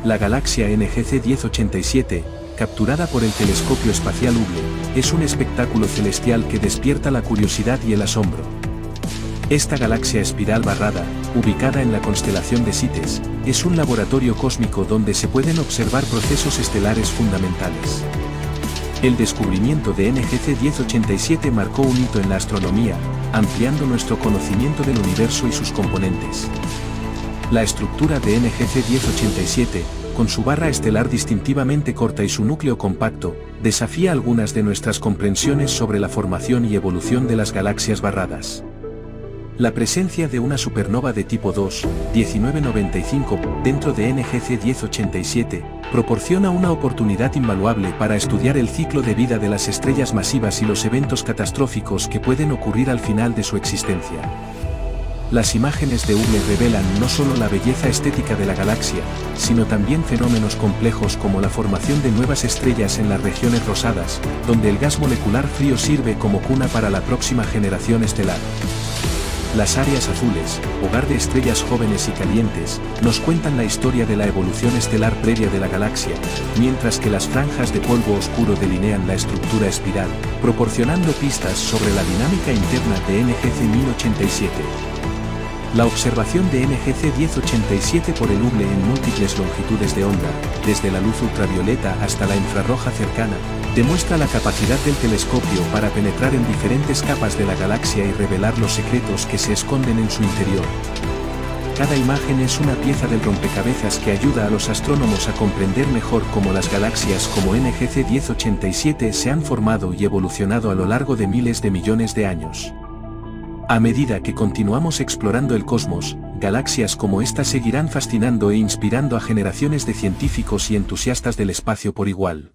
La galaxia NGC 1087, capturada por el telescopio espacial Hubble, es un espectáculo celestial que despierta la curiosidad y el asombro. Esta galaxia espiral barrada, ubicada en la constelación de Cites, es un laboratorio cósmico donde se pueden observar procesos estelares fundamentales. El descubrimiento de NGC 1087 marcó un hito en la astronomía, ampliando nuestro conocimiento del universo y sus componentes. La estructura de NGC 1087, con su barra estelar distintivamente corta y su núcleo compacto, desafía algunas de nuestras comprensiones sobre la formación y evolución de las galaxias barradas. La presencia de una supernova de tipo 2, 1995, dentro de NGC 1087, proporciona una oportunidad invaluable para estudiar el ciclo de vida de las estrellas masivas y los eventos catastróficos que pueden ocurrir al final de su existencia. Las imágenes de Hubble revelan no solo la belleza estética de la galaxia, sino también fenómenos complejos como la formación de nuevas estrellas en las regiones rosadas, donde el gas molecular frío sirve como cuna para la próxima generación estelar. Las áreas azules, hogar de estrellas jóvenes y calientes, nos cuentan la historia de la evolución estelar previa de la galaxia, mientras que las franjas de polvo oscuro delinean la estructura espiral, proporcionando pistas sobre la dinámica interna de NGC 1087. La observación de NGC 1087 por el Hubble en múltiples longitudes de onda, desde la luz ultravioleta hasta la infrarroja cercana, demuestra la capacidad del telescopio para penetrar en diferentes capas de la galaxia y revelar los secretos que se esconden en su interior. Cada imagen es una pieza del rompecabezas que ayuda a los astrónomos a comprender mejor cómo las galaxias como NGC 1087 se han formado y evolucionado a lo largo de miles de millones de años. A medida que continuamos explorando el cosmos, galaxias como esta seguirán fascinando e inspirando a generaciones de científicos y entusiastas del espacio por igual.